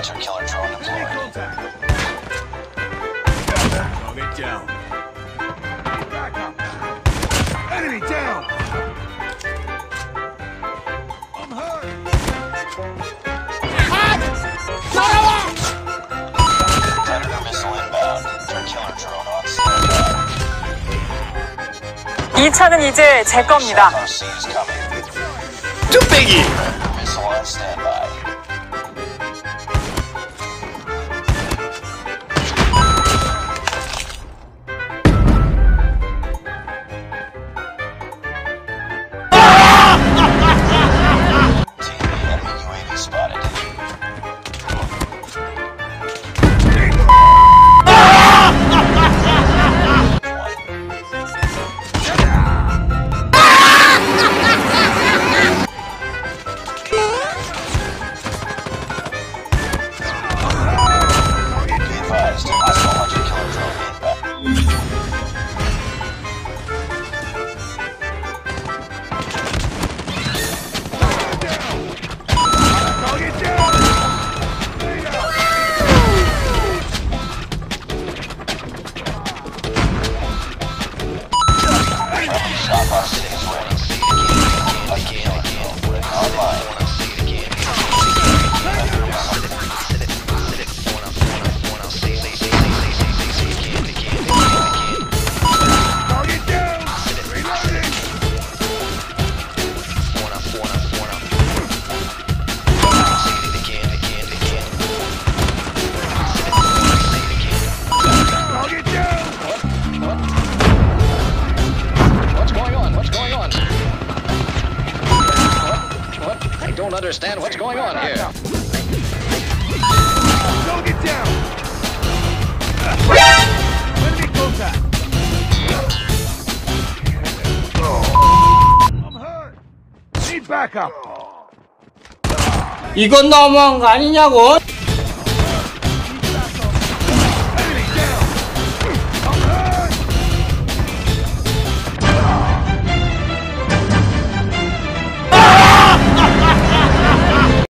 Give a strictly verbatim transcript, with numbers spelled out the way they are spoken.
Hunter killer drone deployed. Target down. Back up. Enemy down. I'm hurt. Predator missile inbound. Hunter killer drone on standby. 이 차는 이제 제 겁니다. C is coming. 뚝배기! Predator missile on standby. Don't understand what's going on here. Don't get down. Enemy contact. I'm hurt. Need backup. 이건 너무한 거 아니냐고?